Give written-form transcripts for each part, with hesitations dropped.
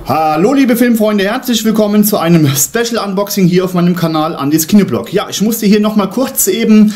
Hallo liebe Filmfreunde, herzlich willkommen zu einem Special Unboxing hier auf meinem Kanal Andys Kinoblog. Ja, ich musste hier nochmal kurz eben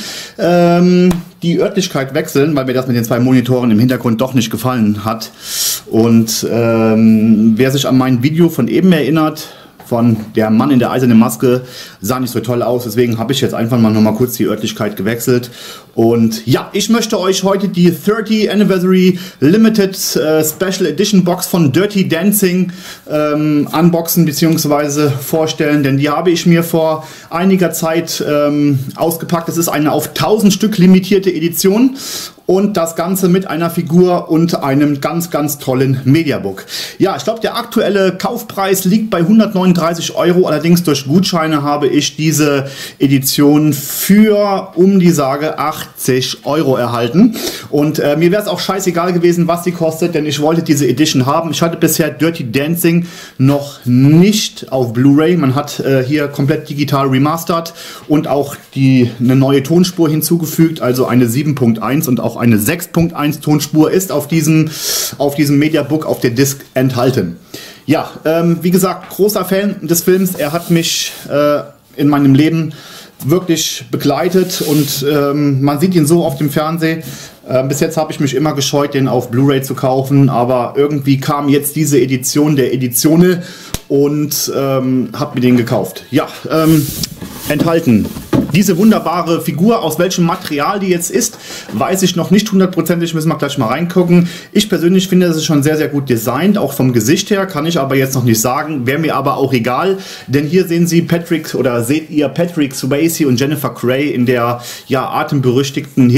die Örtlichkeit wechseln, weil mir das mit den zwei Monitoren im Hintergrund doch nicht gefallen hat. Und wer sich an mein Video von eben erinnert, von der Mann in der eisernen Maske, sah nicht so toll aus, deswegen habe ich jetzt einfach mal nochmal kurz die Örtlichkeit gewechselt. Und ja, ich möchte euch heute die 30th Anniversary Limited Special Edition Box von Dirty Dancing unboxen bzw. vorstellen, denn die habe ich mir vor einiger Zeit ausgepackt. Es ist eine auf 1000 Stück limitierte Edition. Und das Ganze mit einer Figur und einem ganz, ganz tollen Mediabook. Ja, ich glaube, der aktuelle Kaufpreis liegt bei 139 €. Allerdings durch Gutscheine habe ich diese Edition für um die sage 80 € erhalten. Und mir wäre es auch scheißegal gewesen, was sie kostet, denn ich wollte diese Edition haben. Ich hatte bisher Dirty Dancing noch nicht auf Blu-ray. Man hat hier komplett digital remastert und auch eine neue Tonspur hinzugefügt, also eine 7.1 und auch eine 6.1 Tonspur ist auf diesem Mediabook auf der Disc enthalten. Ja, wie gesagt, großer Fan des Films. Er hat mich in meinem Leben wirklich begleitet und man sieht ihn so auf dem Fernsehen. Bis jetzt habe ich mich immer gescheut, den auf Blu-ray zu kaufen, aber irgendwie kam jetzt diese Edition der Editionen und habe mir den gekauft. Ja, enthalten diese wunderbare Figur. Aus welchem Material die jetzt ist, weiß ich noch nicht hundertprozentig, müssen wir gleich mal reingucken. Ich persönlich finde, das ist schon sehr, sehr gut designt, auch vom Gesicht her, kann ich aber jetzt noch nicht sagen, wäre mir aber auch egal, denn hier sehen Sie seht ihr Patrick Swayze und Jennifer Grey in der ja atemberichtigten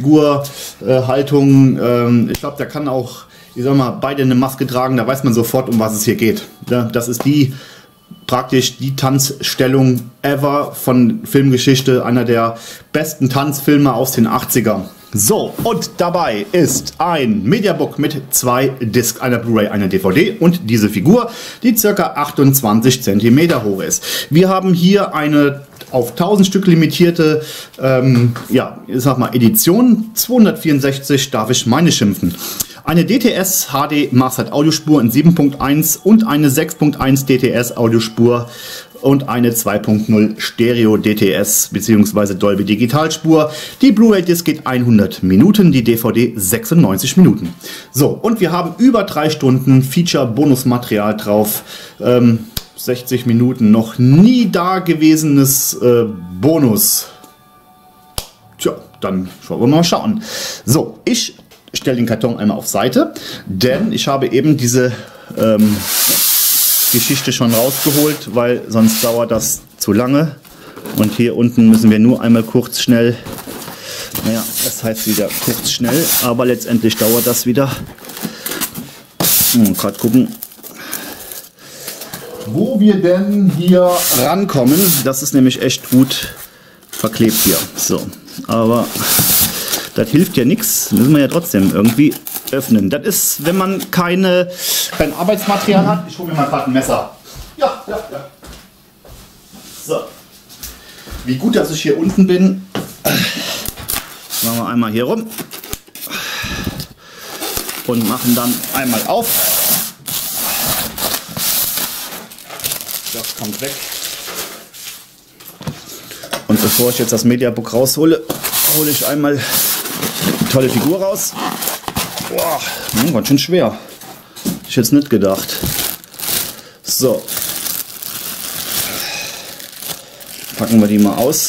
Hebefigur-Haltung. Ich glaube, der kann auch, ich sag mal, beide eine Maske tragen, da weiß man sofort, um was es hier geht. Das ist praktisch die Tanzstellung ever von Filmgeschichte, einer der besten Tanzfilme aus den 80ern. So, und dabei ist ein Mediabook mit zwei Discs, einer Blu-ray, einer DVD und diese Figur, die ca. 28 cm hoch ist. Wir haben hier eine auf 1000 Stück limitierte ja, ich sag mal Edition, 264 darf ich meine schimpfen. Eine DTS HD Mastered Audiospur in 7.1 und eine 6.1 DTS Audiospur und eine 2.0 Stereo DTS bzw. Dolby Digitalspur. Die Blu-ray-Disc geht 100 Minuten, die DVD 96 Minuten. So, und wir haben über 3 Stunden Feature-Bonusmaterial drauf. 60 Minuten noch nie dagewesenes Bonus. Tja, dann schauen wir mal schauen. So, ich stelle den Karton einmal auf Seite, denn ich habe eben diese Geschichte schon rausgeholt, weil sonst dauert das zu lange. Und hier unten müssen wir nur einmal kurz schnell, naja, das heißt wieder kurz schnell, aber letztendlich dauert das wieder. Gerade gucken, wo wir denn hier rankommen. Das ist nämlich echt gut verklebt hier. So, aber das hilft ja nichts, müssen wir ja trotzdem irgendwie öffnen. Das ist, wenn man kein Arbeitsmaterial hat. Ich hole mir mal gerade ein Messer. Ja. So. Wie gut, dass ich hier unten bin. Machen wir einmal hier rum. Und machen dann einmal auf. Das kommt weg. Und bevor ich jetzt das Mediabook raushole, hole ich einmal die tolle Figur raus. Boah, ganz schön schwer. Hätte ich jetzt nicht gedacht. So. Packen wir die mal aus.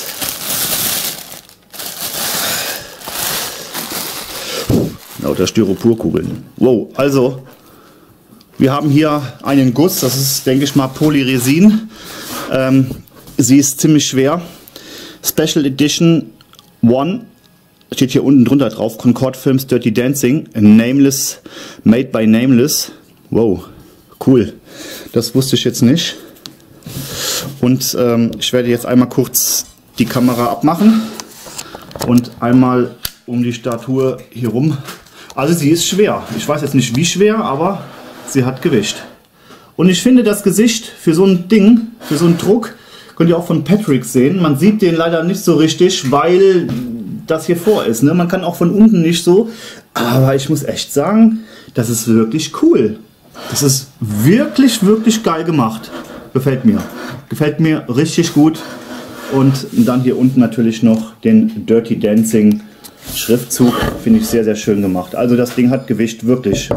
Lauter Styroporkugeln. Wow, also wir haben hier einen Guss, das ist, denke ich mal, Polyresin. Sie ist ziemlich schwer. Special Edition 1. Steht hier unten drunter drauf, Concord Films Dirty Dancing, Nameless, made by Nameless. Wow, cool. Das wusste ich jetzt nicht. Und ich werde jetzt einmal kurz die Kamera abmachen und einmal um die Statue hier rum. Also sie ist schwer. Ich weiß jetzt nicht wie schwer, aber sie hat Gewicht. Und ich finde das Gesicht für so ein Ding, für so einen Druck, könnt ihr auch von Patrick sehen. Man sieht den leider nicht so richtig, weil das hier vor ist. Ne? Man kann auch von unten nicht so. Aber ich muss echt sagen, das ist wirklich cool. Das ist wirklich, wirklich geil gemacht. Gefällt mir. Gefällt mir richtig gut. Und dann hier unten natürlich noch den Dirty Dancing Schriftzug. Finde ich sehr, sehr schön gemacht. Also das Ding hat Gewicht, wirklich.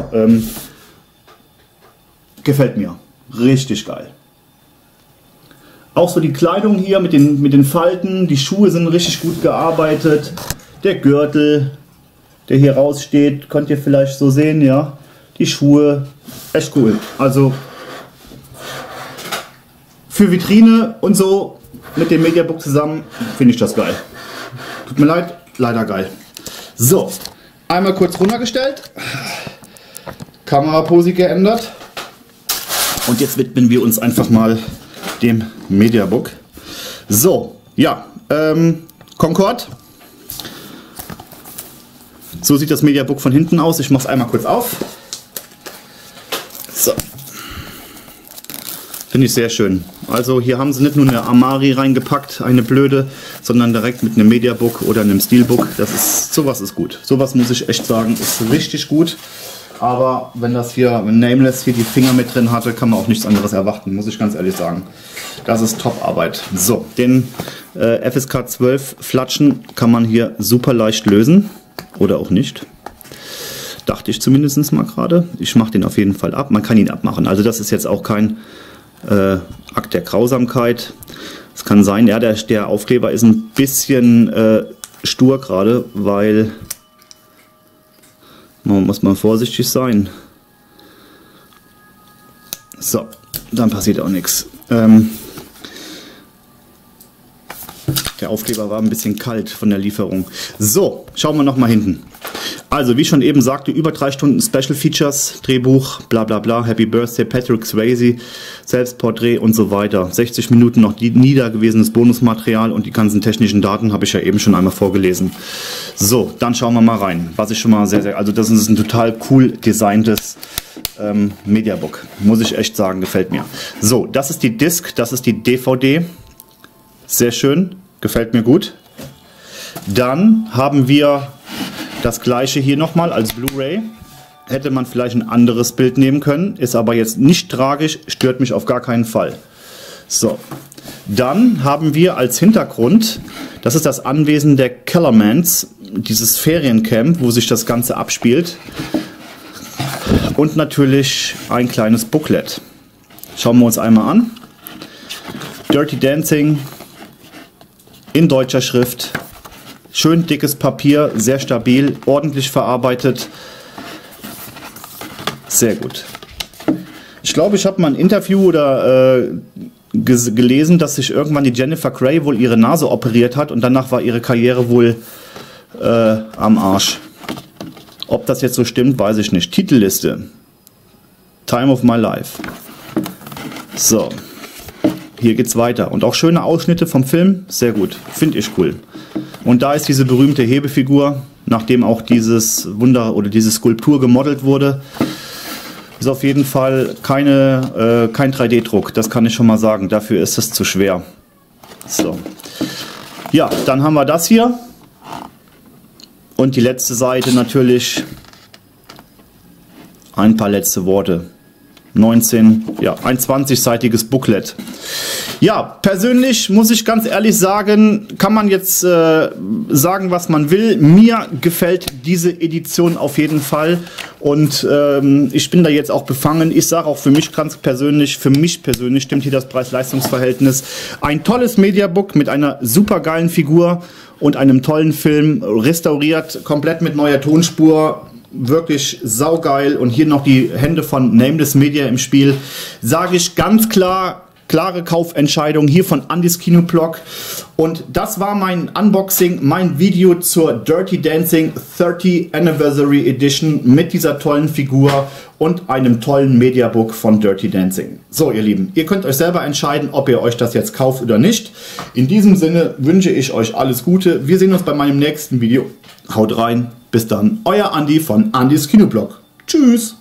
Gefällt mir. Richtig geil. Auch so die Kleidung hier mit den Falten. Die Schuhe sind richtig gut gearbeitet. Der Gürtel, der hier raussteht, könnt ihr vielleicht so sehen, ja. Die Schuhe, echt cool. Also für Vitrine und so mit dem Mediabook zusammen finde ich das geil. Tut mir leid, leider geil. So, einmal kurz runtergestellt. Kameraposi geändert. Und jetzt widmen wir uns einfach mal dem Mediabook. So, ja, Concorde. So sieht das Mediabook von hinten aus. Ich mache es einmal kurz auf. So. Finde ich sehr schön. Also hier haben sie nicht nur eine Amari reingepackt, eine blöde, sondern direkt mit einem Mediabook oder einem Steelbook. Sowas ist gut. Sowas muss ich echt sagen, ist richtig gut. Aber wenn das hier Nameless hier die Finger mit drin hatte, kann man auch nichts anderes erwarten, muss ich ganz ehrlich sagen. Das ist Top-Arbeit. So, den FSK 12 Flatschen kann man hier super leicht lösen. Oder auch nicht. Dachte ich zumindest mal gerade. Ich mache den auf jeden Fall ab. Man kann ihn abmachen. Also das ist jetzt auch kein Akt der Grausamkeit. Es kann sein, ja, der Aufkleber ist ein bisschen stur gerade, weil man muss mal vorsichtig sein. So, dann passiert auch nichts. Der Aufkleber war ein bisschen kalt von der Lieferung. So, schauen wir noch mal hinten. Also, wie schon eben sagte, über 3 Stunden Special Features, Drehbuch, bla bla bla, Happy Birthday, Patrick Swayze, Selbstporträt und so weiter. 60 Minuten noch niedergewesenes Bonusmaterial und die ganzen technischen Daten habe ich ja eben schon einmal vorgelesen. So, dann schauen wir mal rein. Was ich schon mal also das ist ein total cool designtes Mediabook. Muss ich echt sagen, gefällt mir. So, das ist die Disc, das ist die DVD. Sehr schön, gefällt mir gut. Dann haben wir das gleiche hier nochmal als Blu-ray. Hätte man vielleicht ein anderes Bild nehmen können, ist aber jetzt nicht tragisch, stört mich auf gar keinen Fall. So, dann haben wir als Hintergrund, das ist das Anwesen der Kellermans, dieses Feriencamp, wo sich das Ganze abspielt. Und natürlich ein kleines Booklet. Schauen wir uns einmal an. Dirty Dancing in deutscher Schrift. Schön dickes Papier, sehr stabil, ordentlich verarbeitet. Sehr gut. Ich glaube, ich habe mal ein Interview oder gelesen, dass sich irgendwann die Jennifer Grey wohl ihre Nase operiert hat und danach war ihre Karriere wohl am Arsch. Ob das jetzt so stimmt, weiß ich nicht. Titelliste. Time of My Life. So. Hier geht's weiter. Und auch schöne Ausschnitte vom Film. Sehr gut. Finde ich cool. Und da ist diese berühmte Hebefigur, nachdem auch dieses Wunder oder diese Skulptur gemodelt wurde. Ist auf jeden Fall kein 3D-Druck. Das kann ich schon mal sagen. Dafür ist es zu schwer. So. Ja, dann haben wir das hier. Und die letzte Seite natürlich. Ein paar letzte Worte. 19, ja, ein 20-seitiges Booklet. Ja, persönlich muss ich ganz ehrlich sagen, kann man jetzt sagen, was man will. Mir gefällt diese Edition auf jeden Fall und ich bin da jetzt auch befangen. Ich sage auch für mich ganz persönlich, stimmt hier das Preis-Leistungs-Verhältnis. Ein tolles Mediabook mit einer super geilen Figur und einem tollen Film, restauriert, komplett mit neuer Tonspur. Wirklich saugeil und hier noch die Hände von Nameless Media im Spiel. Sage ich ganz klar, klare Kaufentscheidung hier von Andys Kinoblog. Und das war mein Unboxing, mein Video zur Dirty Dancing 30th Anniversary Edition mit dieser tollen Figur und einem tollen Mediabook von Dirty Dancing. So, ihr Lieben, ihr könnt euch selber entscheiden, ob ihr euch das jetzt kauft oder nicht. In diesem Sinne wünsche ich euch alles Gute. Wir sehen uns bei meinem nächsten Video. Haut rein. Bis dann, euer Andi von Andys Kinoblog. Tschüss!